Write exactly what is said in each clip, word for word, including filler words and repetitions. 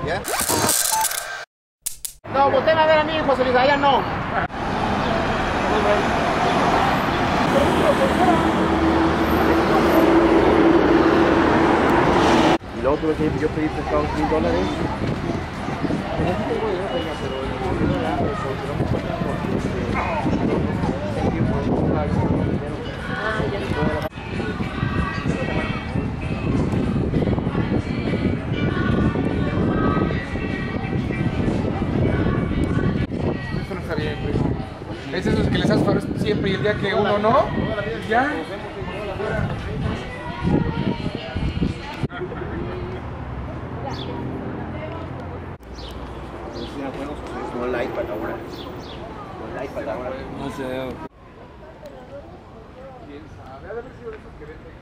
¿Ya? No, volteen a ver a mí, José Luis, allá no. Y luego tuve que yo pedí prestado mil dólares. Eso no está bien, primo. Es esos que les haces favor siempre y el día que uno no, ya. No la iPad ahora. No la iPad ahora. No sé. ¿Quién sabe? Ha de haber sido de esos que venden.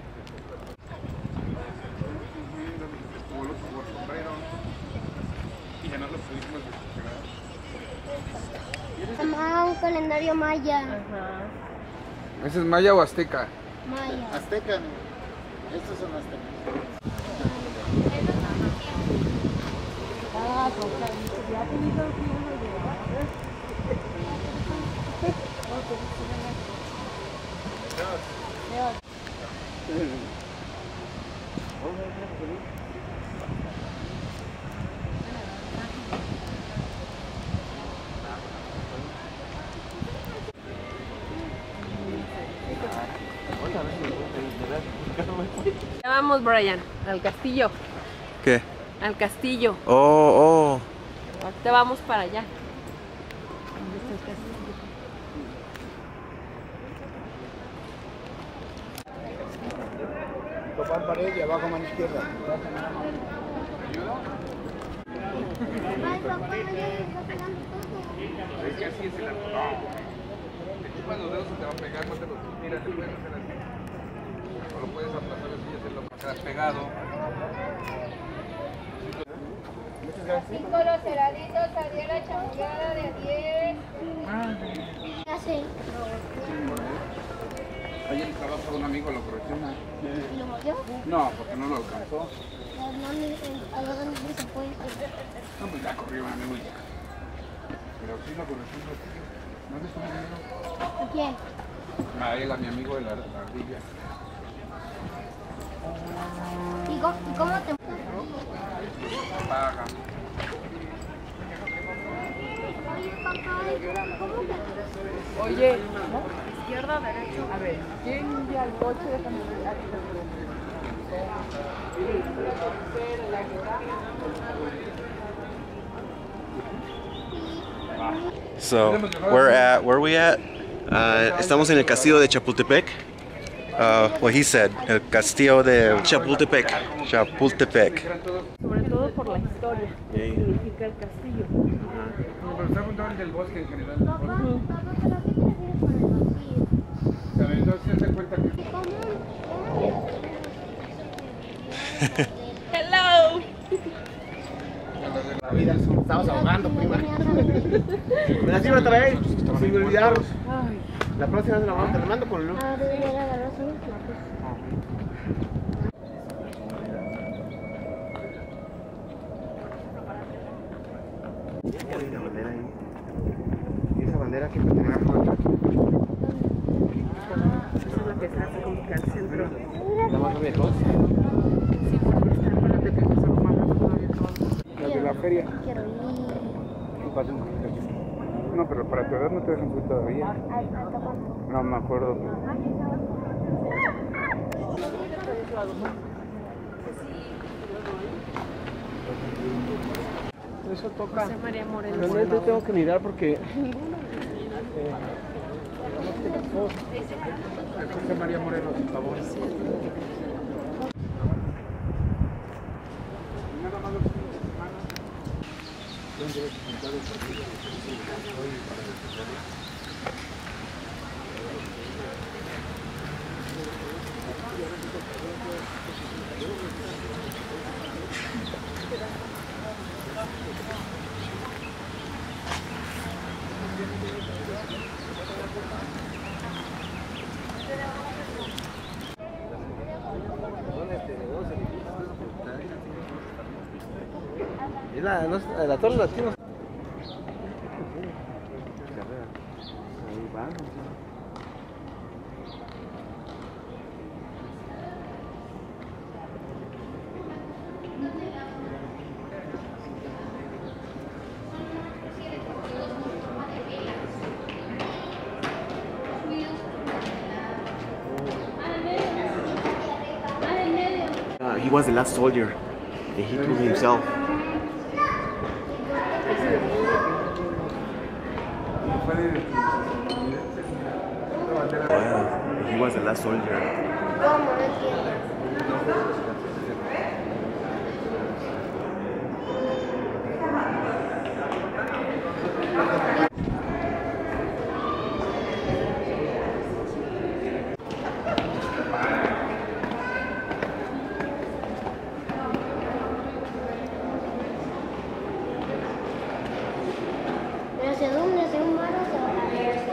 Como los sombreros. Y ya no los pudimos desesperar. Mamá, un calendario maya. Ajá. ¿Ese es maya o azteca? Maya. Azteca, ¿no? Estos son aztecas. Ya vamos, Brian, al castillo. ¿Qué? Al castillo. Oh, oh. Ahorita vamos para allá. ¿Dónde está el castillo? Topar pared y abajo mano izquierda. Ay, papá, me está pegando todo. Es que así es el arco. Te chupas los dedos y te va a pegar, no te los tiras, te puedes hacer así. O lo puedes aplazar así y hacerlo que sea pegado. Cinco los heladitos, Ariela chamullada de diez. Así. Ayer el trabajo de un amigo lo correcciona. ¿Y lo mordió? No, porque no lo alcanzó. No, no, a lo donde se puede. No, pues ya corrió un amigo y ya. Pero sí lo correccionó. ¿No es un amigo? ¿A quién? A él, a mi amigo de la, la ardilla. ¿Y cómo, y cómo te...? Paga. Oye, papá, ¿cómo te...? Oye, izquierda, derecha. A ver, ¿quién envía el coche? Déjame ver. So, we're at, where are we at? Uh, estamos en el castillo de Chapultepec. Uh, what he said, el castillo de Chapultepec. Chapultepec. Sobre todo por la historia. Yeah. Significa el castillo. Pero está contando el del bosque en general. Del bosque. Papá, papá, ¿pero qué te refieres con el vacío? ¿Sabes? Entonces se cuenta que... Hello. La vida, estamos ahogando, prima. Me las iba a traer, sin olvidar. La próxima vez la vamos, te la mando con el Ah, debe de agarrar así, Hay una bandera ahí. Y esa bandera que pertenece a Juan. Esa es la que se hace como que al centro. ¿La más lejos? Sí, porque está, acuérdate que está como más todavía todo. La de la feria. quiero ir. ¿Qué pasa? No, pero para tu edad no te dejan subir todavía. ¿Hasta cuándo? No me acuerdo. Eso toca. José María Morelos. Realmente tengo que mirar porque... José María Morelos, por favor. Nada más los fines de semana. ¿Dónde debes juntar el partido? Hoy para defenderla. Son este, dos edificios. Y la, no, la torre latino. Ahí van. Uh, he was the last soldier, and he killed himself. Wow, he was the last soldier. ¿Cómo? No entiendo. ¿Pero hacia dónde? ¿Hacia un mar o hacia la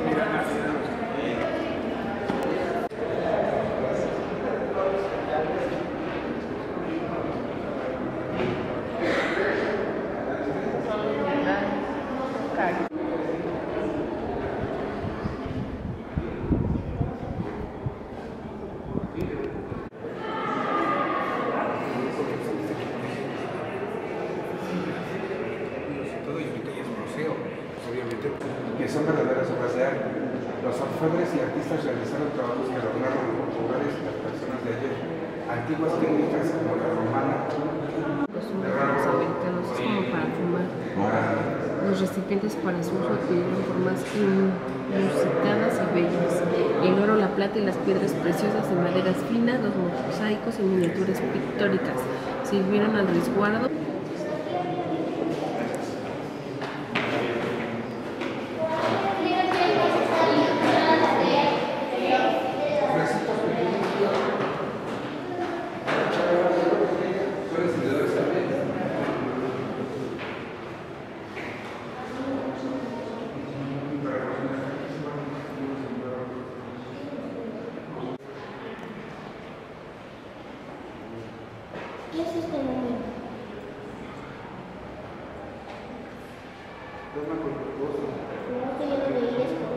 Todo y ahorita ya es museo, obviamente, que son verdaderas obras de arte. Los orfebres y artistas realizaron trabajos que adornaron los lugares y las personas de ayer. Antiguas técnicas como la romana. Los americanos es como para fumar. Los recipientes para su uso adquirieron formas inusitadas y bellas. El oro, la plata y las piedras preciosas de maderas finas, los mosaicos y miniaturas pictóricas sirvieron al resguardo. ¿Qué es este número? Creo que yo no leí esto.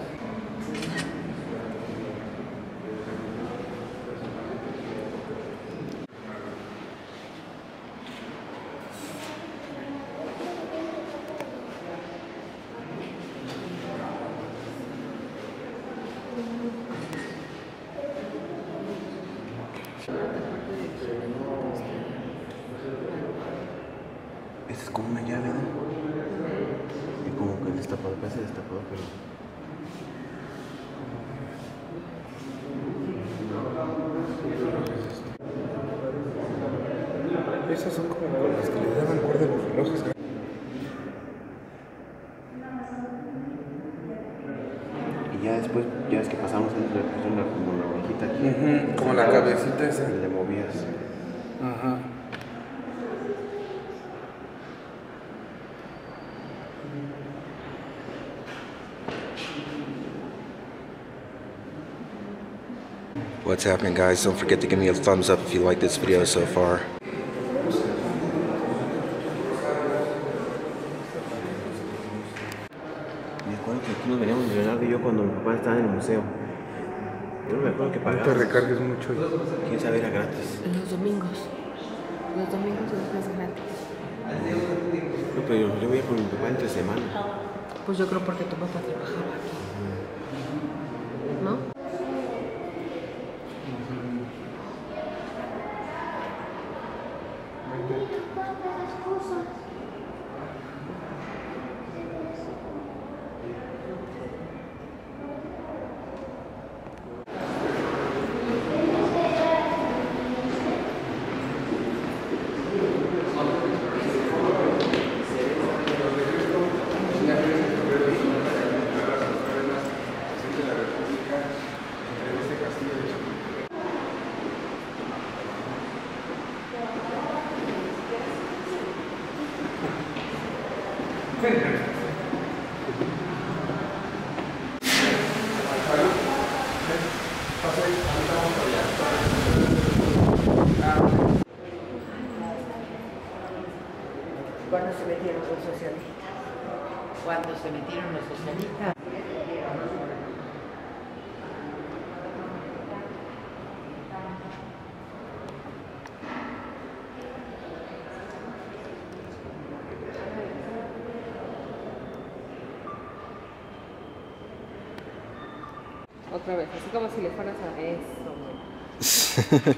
Esta es como una llave, ¿no? Y como que destapado, parece destapado, pero... Esas son como con las que le daban cuerda a los relojes. Y ya después, ya es que pasamos, le pusieron la- como la hojita aquí. Ujú, como la cabecita esa. Y le movías. Ajá. What's happening, guys? Don't forget to give me a thumbs up if you like this video so far. Me acuerdo que aquí nos veníamos Leonardo y yo cuando mi papá estaba en el museo. Yo no me acuerdo que No te pagábamos. recargues mucho. Quién sabe, era gratis. Los domingos. Los domingos es gratis. No, pero yo, yo voy con mi papá entre semana. Pues yo creo porque tu papá trabajaba aquí. ¿No? Cuando se metieron los socialistas. Cuando se metieron los socialistas. Otra vez, así como si le fueras a eso.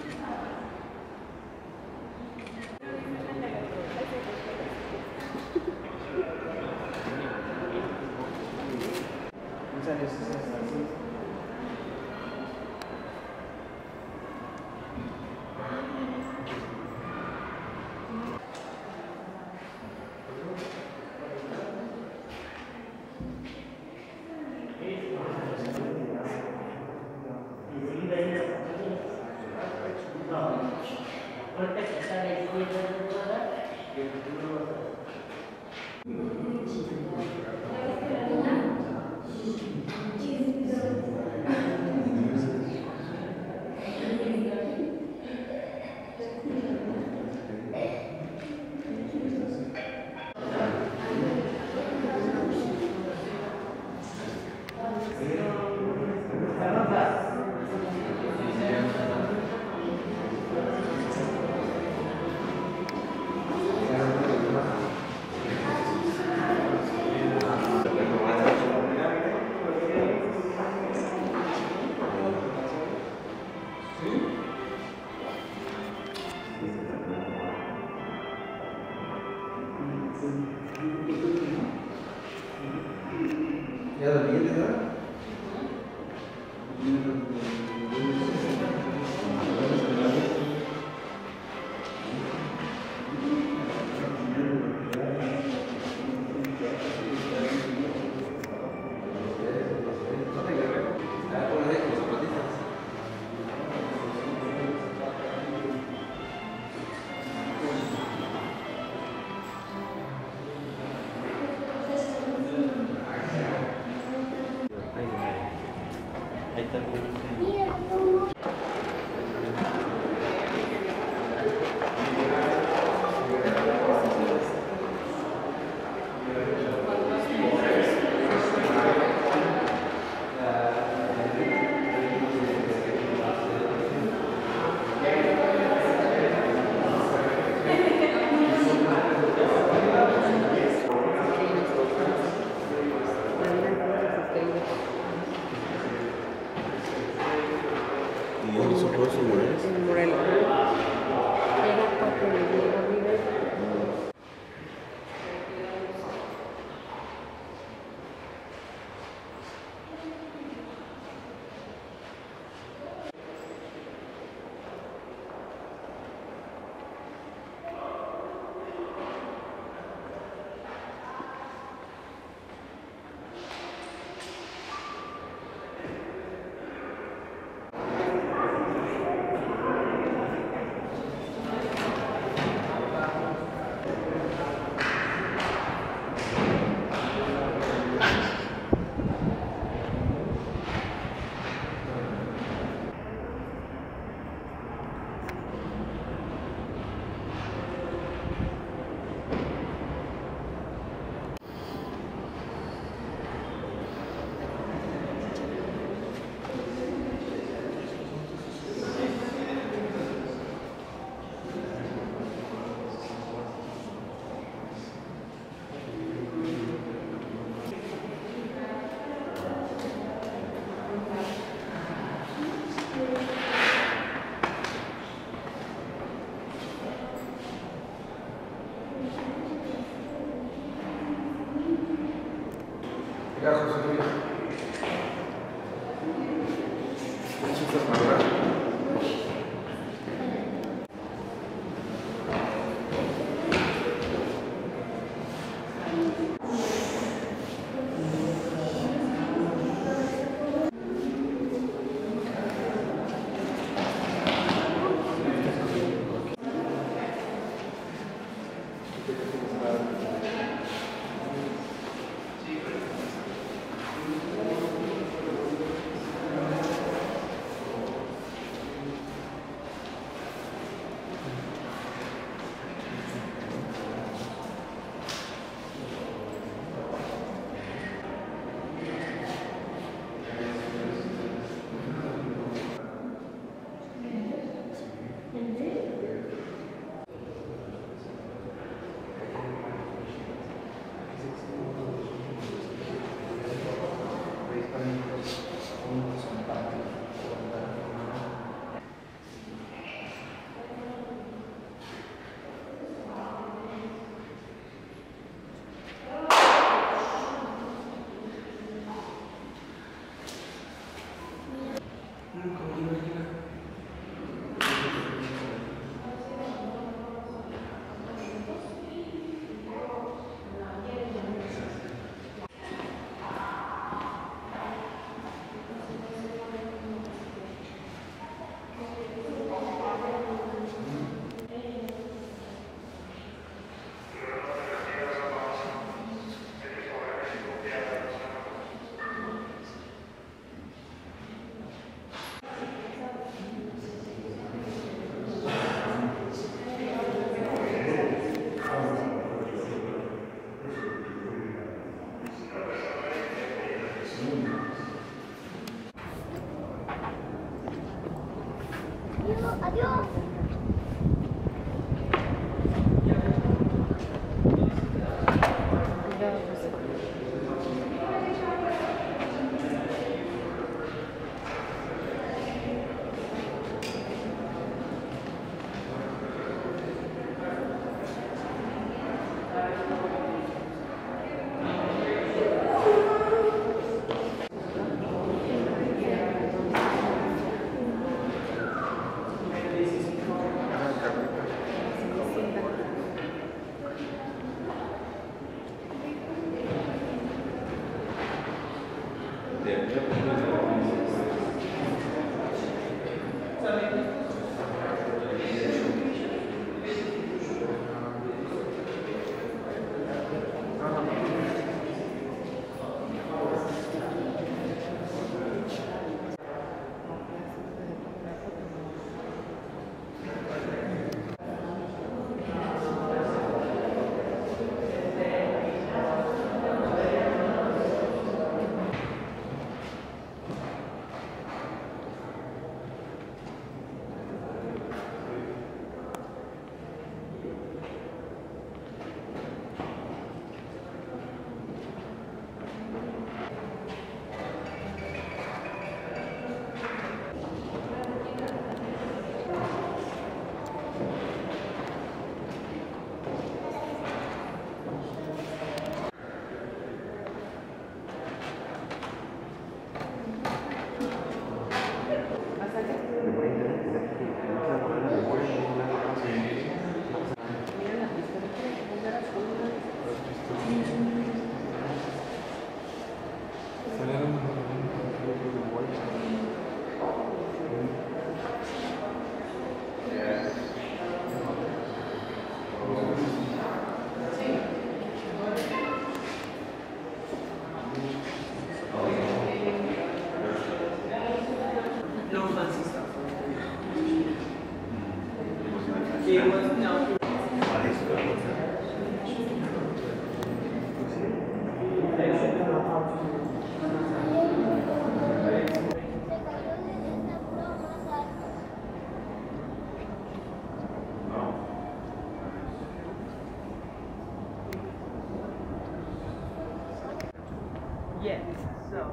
Yes. So.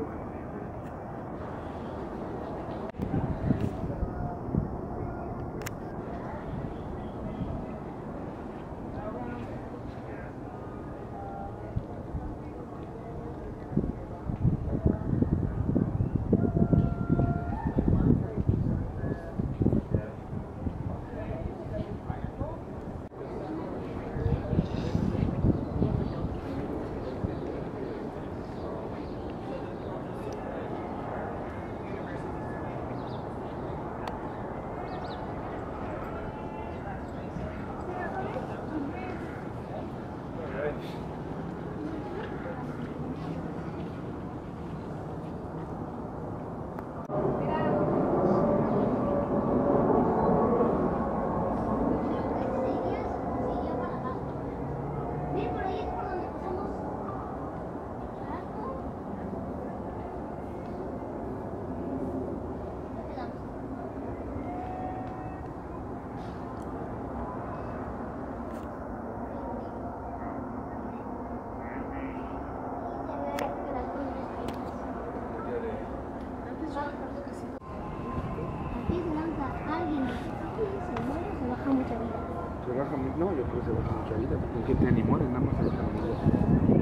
Se baja muy, no, yo creo que se baja mucha vida, porque gente de animales nada más se baja la vida.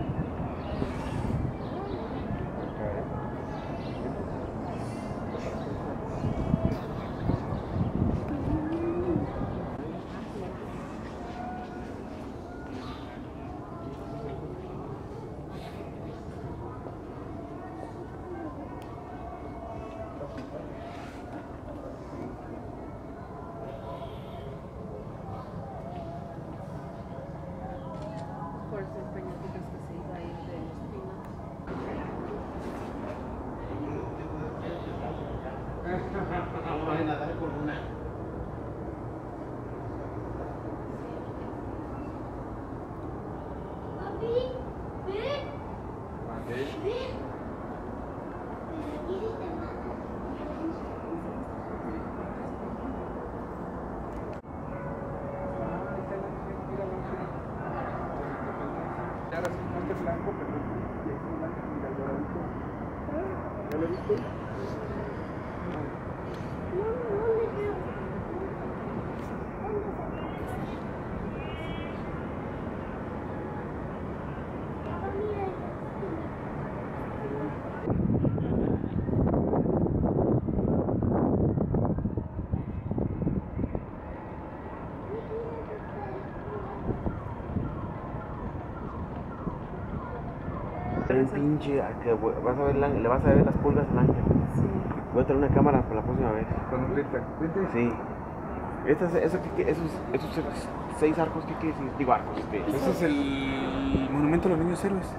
Por eso el peñatitas que se iba a ir de los pinos. No vayan a dar con una. Papi, ven. Ven. ¿Qué hiciste, mamá? Ahora sí, no es blanco, pero es blanco, mira, doradito. ¿Ya lo viste? No, no le creo. Papá, mira. Un pinche, a que vas a ver la- le vas a ver las pulgas al ángel. Sí. Voy a traer una cámara para la próxima vez. Cuando grita, vete. Sí. Estas, eso, ¿qué- qué- esos, esos seis arcos, ¿qué quiere decir? Digo arcos, este. Ese es el monumento a los niños héroes.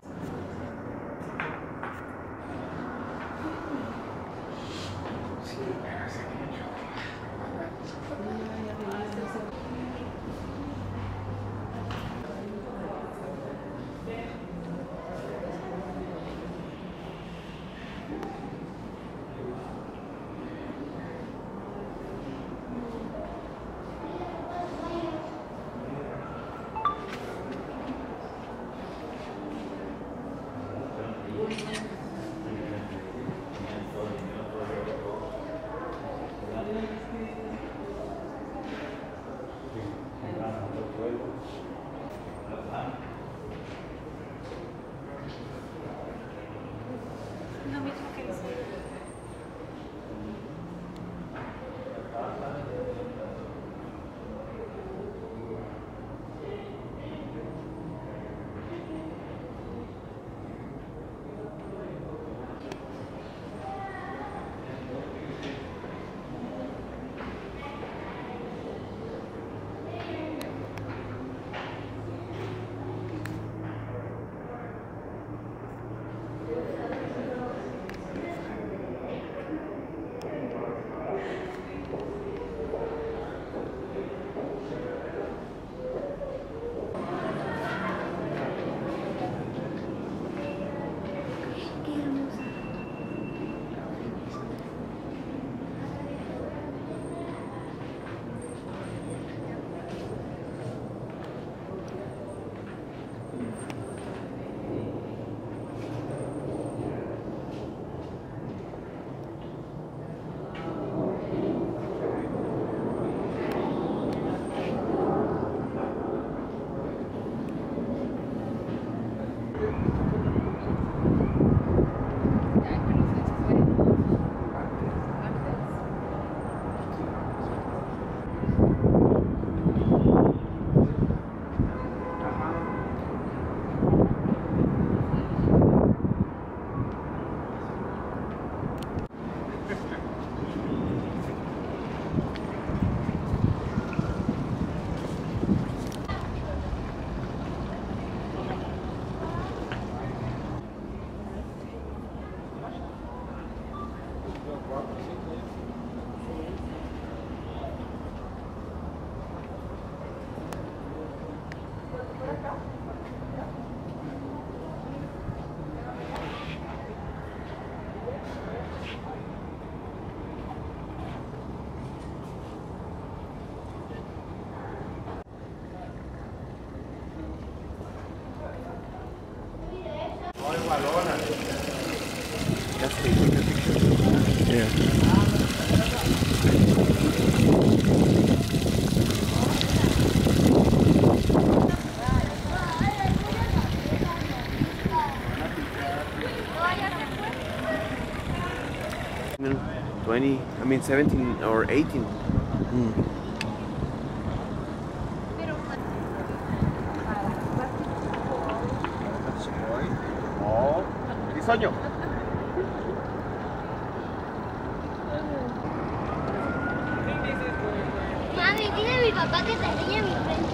Yeah. twenty, I mean seventeen or eighteen. Mm. Oh, Bisoño. Mami, dile a mi papá que te enseñe mi frente.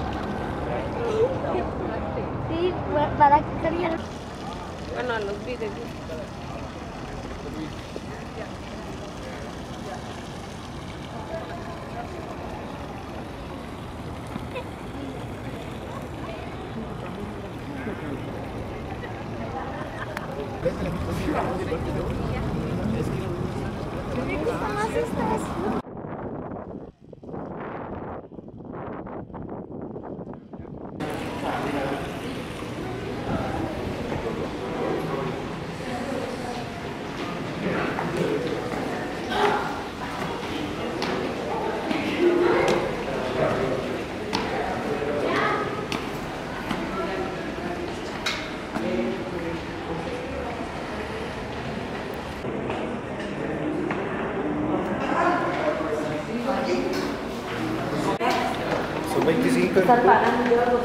Sí, para que te enseñe. Bueno, a los videos. Son veinticinco. Están pagando los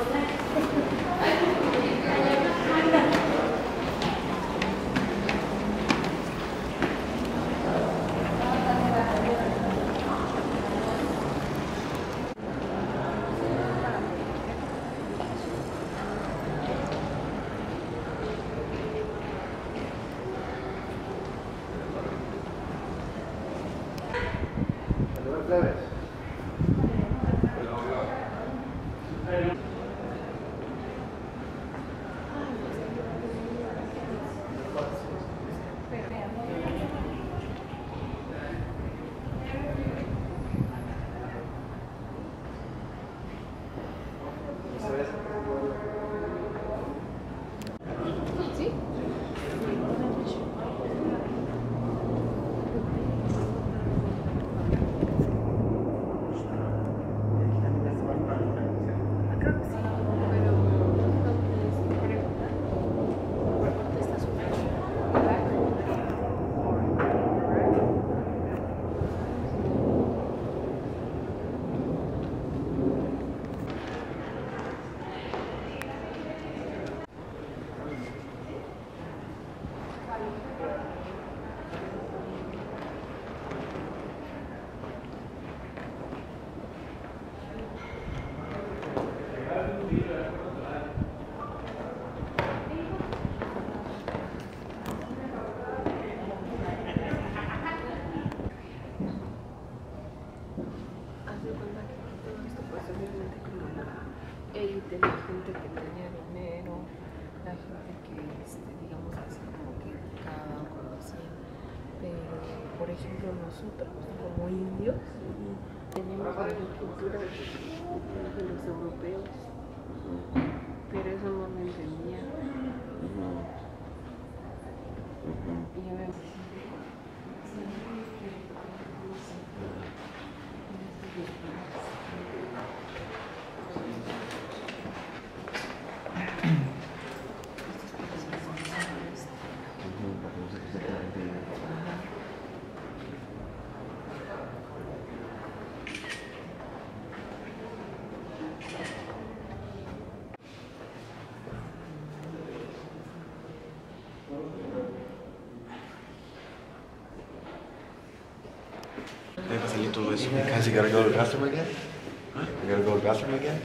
élite, la gente que tenía dinero, la gente que, este, digamos así, como que educada o conocida. Pero, por ejemplo, nosotros, como indios, tenemos la cultura de, de los europeos, pero eso no lo entendía. Y ya vemos. Hey, Basilito, because you gotta go to the bathroom again? Huh? You gotta go to the bathroom again?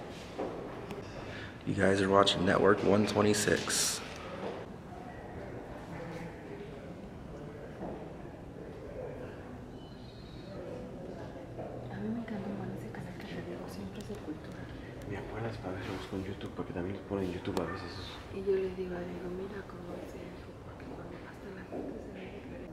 You guys are watching Network one twenty-six. de cultura. ¿Me acuerdas para ver si lo busco en YouTube? Porque también lo ponen en YouTube a veces eso. Y yo le digo, digo, mira cómo es eso, porque cuando hasta la gente se ve diferente.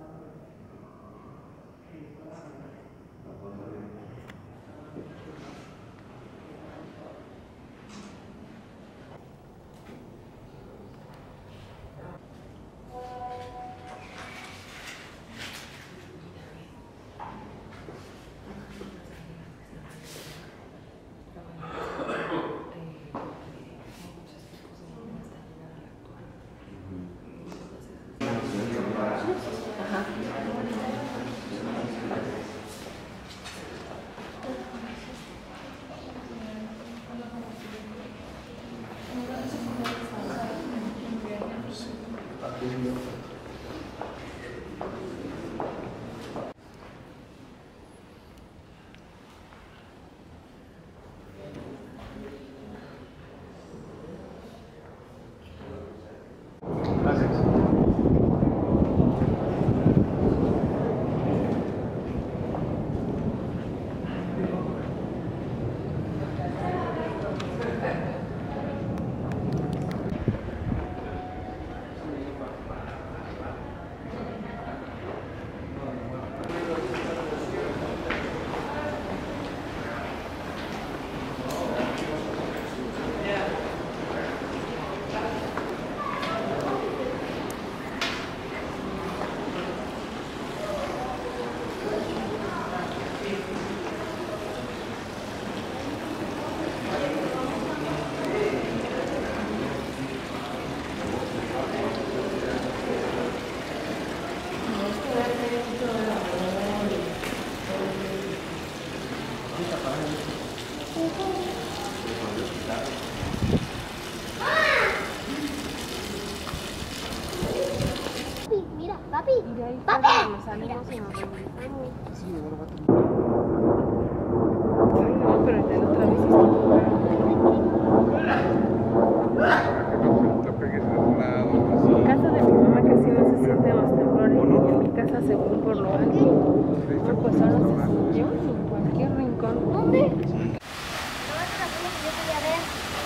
Mira, papi. Y de ahí ¡Papi! nos salimos y nos regresamos. Sí, ahora va a tomar. No, pero el de la otra vez sí No pegues al lado, así. En casa de mi mamá casi no se sienten los temblores, y en mi casa según por lo alto. No, pues ahora se sintió en cualquier rincón. ¿Dónde? No, esa es la zona que yo quería ver.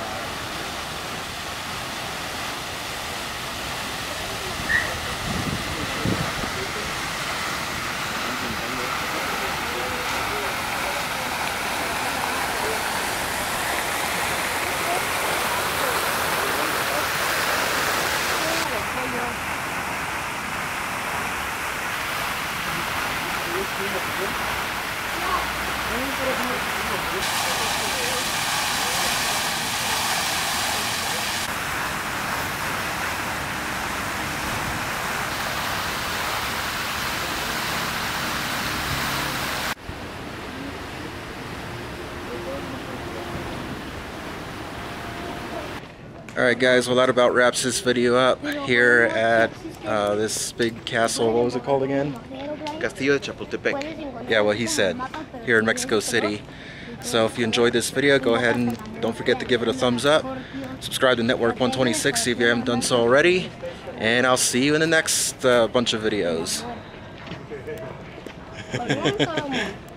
Alright guys, well that about wraps this video up here at uh, this big castle. What was it called again? Castillo de Chapultepec. Yeah, what he said, here in Mexico City. So if you enjoyed this video, go ahead and don't forget to give it a thumbs up. Subscribe to Network one twenty-six if you haven't done so already. And I'll see you in the next uh, bunch of videos.